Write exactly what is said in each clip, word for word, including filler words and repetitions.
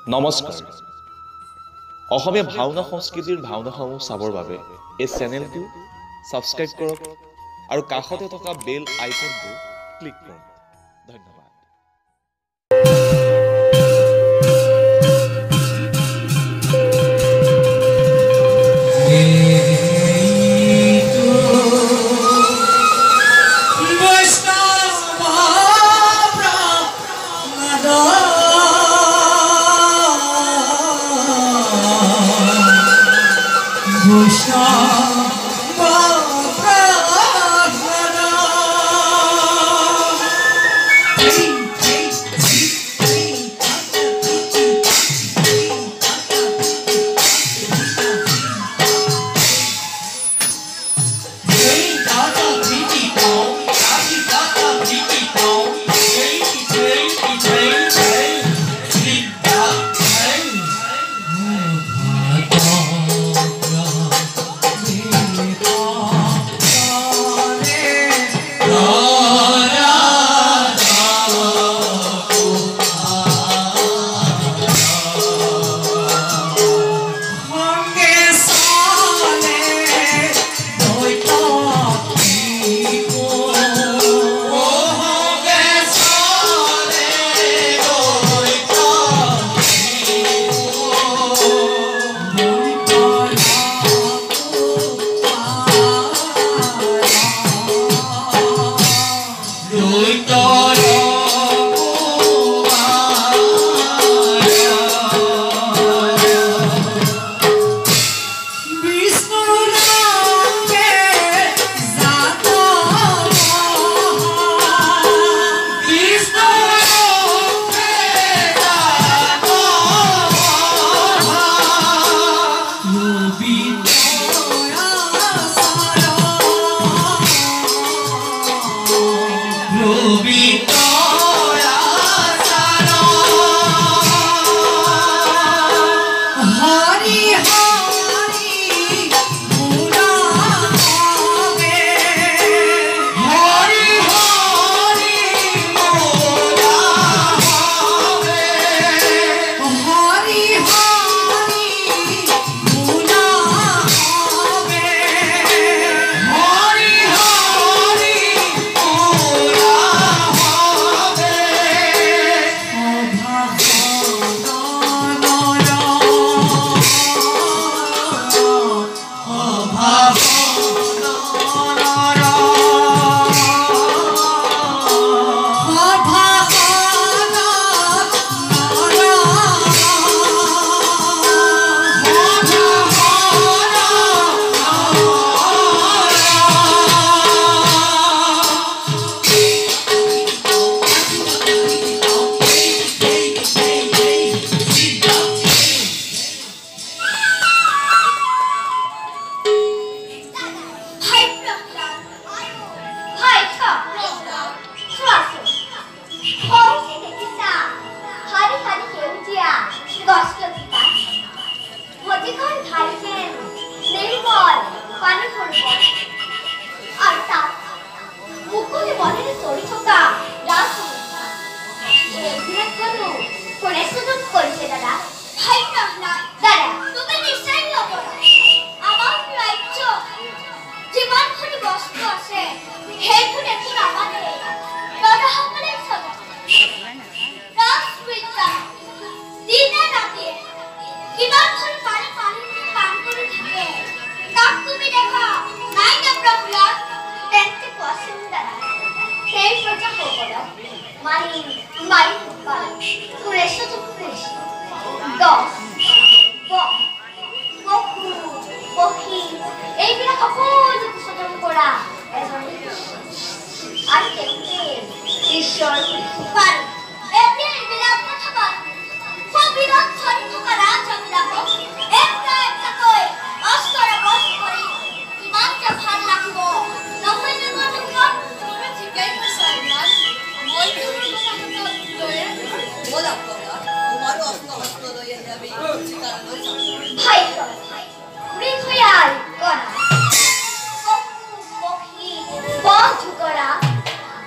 নমস্কাৰ অসমীয়া ভাওনা সংস্কৃতিৰ ভাওনাসমূহ চাবৰ বাবে এই চেনেলটো সাবস্ক্ৰাইব কৰক আৰু কাষতে থকা বেল আইকনটো ক্লিক কৰক ধন্যবাদ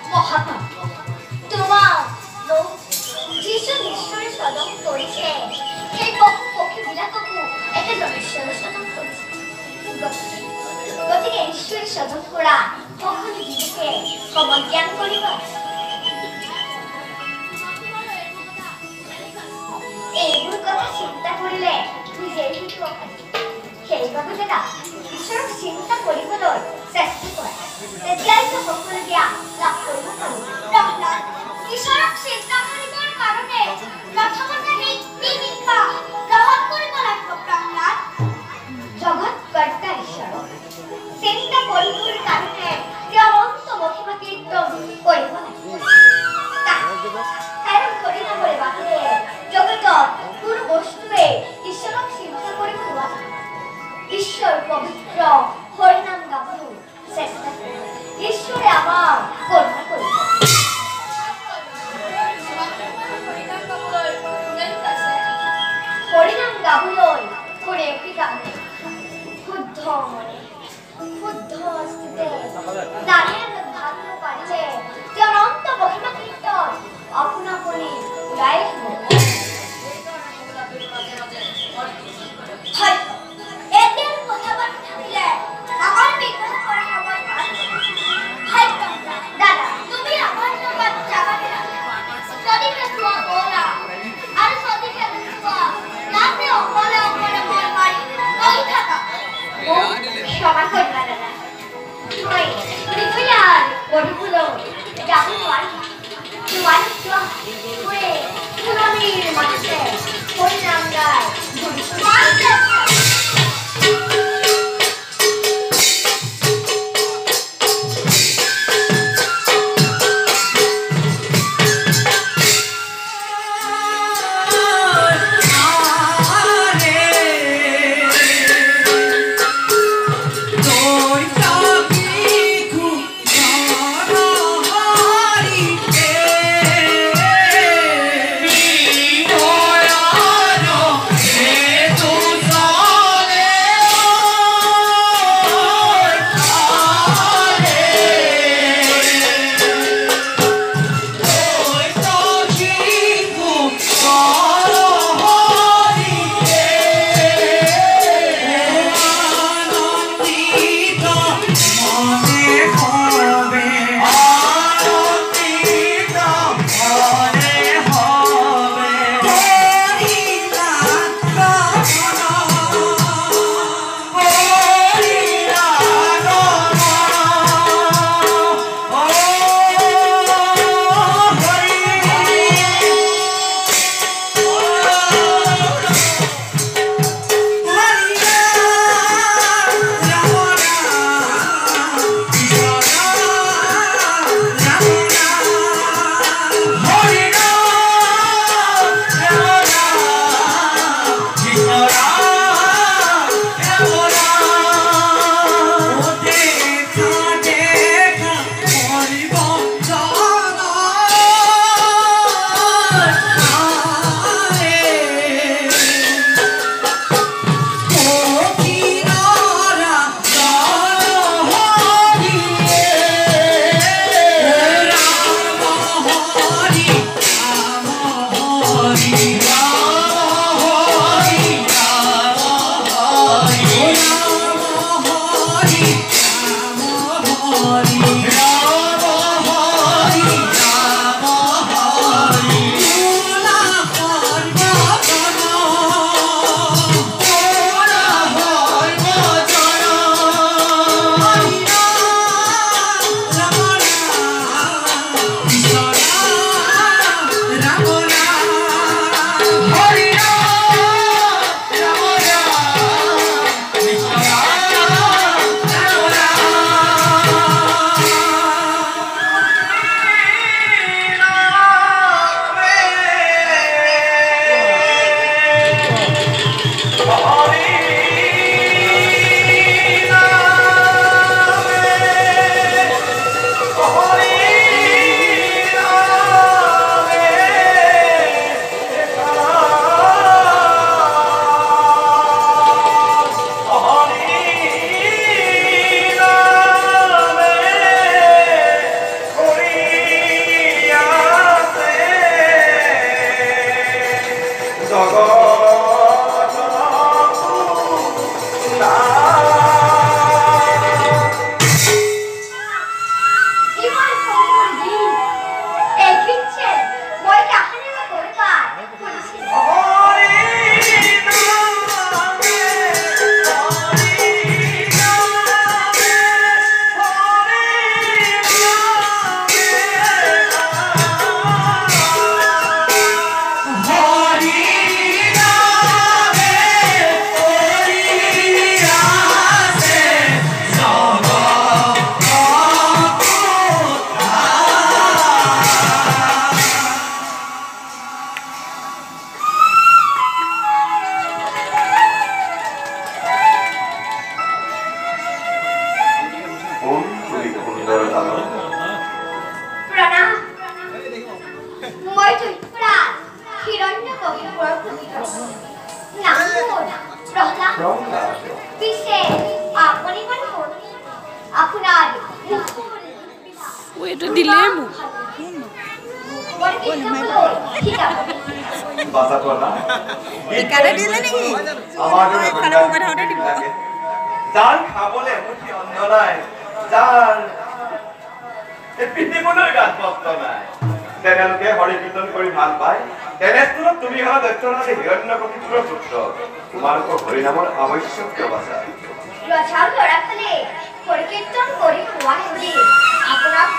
Mahapurusha Srimanta Sankardeva গতিকে ঈশ্বৰে স্বজন কৰা সকলো জীৱকে সমজ্ঞান কৰিব। এইবোৰ কথা চিন্তা কৰিলে নিজেই শিকিব পাৰি। সেইবাবে দাদা ঈশ্বৰক চিন্তা কৰিবলৈ চেষ্টা কৰা, তেতিয়াইতো সকলো জ্ঞান লাভ কৰিব পাৰোঁ। প্ৰহ্লাদ, ঈশ্বৰক চিন্তা কৰিবৰ কাৰণে প্ৰথমতে সেই তিনিটা গ্ৰহণ কৰিব লাগিব। প্ৰহ্লাদ, জগত কৰ্তা ঈশ্বৰক চিন্তা কৰিবৰ কাৰণে তেওঁৰ অন্ত মহিমা কীৰ্তন কৰিব লাগিব। কাৰণ কৰি নকৰে বাহিৰে জগতত কোনো বস্তুৱে ঈশ্বৰক চিন্তা কৰিব নোৱাৰে। ঈশ্বৰ পবিত্ৰ হৰিনাম গাবলৈ চেষ্টা কৰিব, ঈশ্বৰে আমাক কৰুণা কৰিব। হৰিনাম গাবলৈ কৰে গানে শুদ্ধ মনে শুদ্ধ স্থিতে জানে ভাবিব পাৰিলে তেওঁৰ অন্ত মহিমা কীৰ্তন আপোনা কৰি ওলাই আহিব। এতিয়া কথা পাতি থাকিলে আমাৰ বিগ্ৰহ কৰা সময় পাৰ হয়। দাদা, তুমি আমাৰ লগত যাবানে যদিহে চোৱা বৌনা আৰু যদিহে চোৱা নামে অকলে অকলে মন মাৰি বহি থাকা। ক্ষমা কৰিবা দাদা, মই পৃথিৱীৰ গধূলৈ যাব নোৱাৰিম। নোৱাৰি চোৱা মই ফুলনিৰ মাজতে হৰিনাম গাই ঘূৰিছোঁ। Jagannatha পিছে আপুনি কোন হ'ল আপোনাৰ ও এটা দিলে মোক ঠিকানা দিলে নেকি খানা কথা হতে দিব যাৰ খাবলে মুঠি অন্ন নাই যাৰ পিন্ধিবলৈ গাত বস্ত্ৰ নাই তেনেলোকে হৰি কীৰ্তন কৰি ভাল পায় তেনেস্থলত তুমি হলা দক্ষিণাথী হিৰণ্য প্ৰকৃতিৰ পুত্ৰ তোমালোকৰ হৰিনামৰ আৱশ্যক কিয় বাছা ৰজাও ল'ৰা খালে হৰি কীৰ্তন কৰি খোৱা শুনি আপোনাক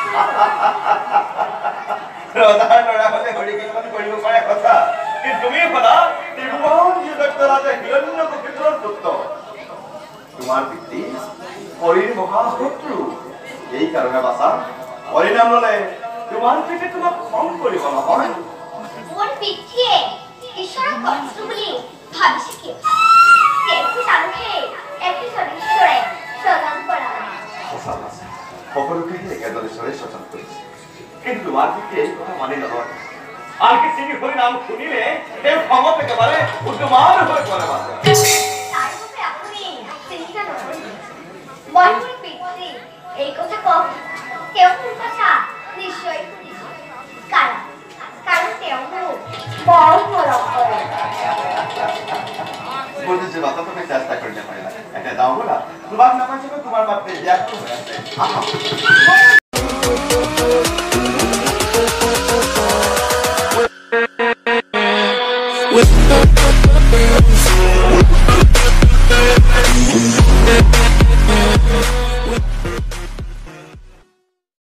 ৰজাৰ ল'ৰা হলে হৰি কীৰ্তন কৰিব পাৰে কথা কিন্তু তুমি হলা ত্ৰিভুৱন দক্ষিণাথী হিৰণ্য প্ৰকৃতিৰ পুত্ৰ তোমাৰ পিতৃ হৰিৰ মহাশত্ৰু এই কাৰণে বাছা হৰিনাম ললে তোমাৰ পিতৃ তোমাক খং কৰিব নহয় মোৰ পিতৃয়ে ঈশ্বৰৰ কষ্ট বুলি ভাবিছে কি তেওঁতো জানোহে একজন ঈশ্বৰে স্বজন কৰা সঁচা আছে সকলোকে একেজন ঈশ্বৰে স্বজন কৰিছে কিন্তু তোমাৰ পিতৃ এই কথা মানি নলয় আনকি চিনি হৰি নাম শুনিলে তেওঁ খঙত একেবাৰে উদ্যমান হৈ পৰে বাছা তাৰ বাবে আপুনি চিন্তা নকৰিব মই মোৰ পিতৃ এই কথা কম তেওঁ মোৰ কথা নিশ্চয় শুনিব কাৰণ কাৰণ তেওঁ মোক বৰ মৰম কৰে বুজিছো বাছা তুমি চেষ্টা কৰিব পাৰিলা এতিয়া যাওঁ ব'লা তোমাক নাপাইছিলো তোমাৰ মাতৃ ব্যাকুল হৈ আছে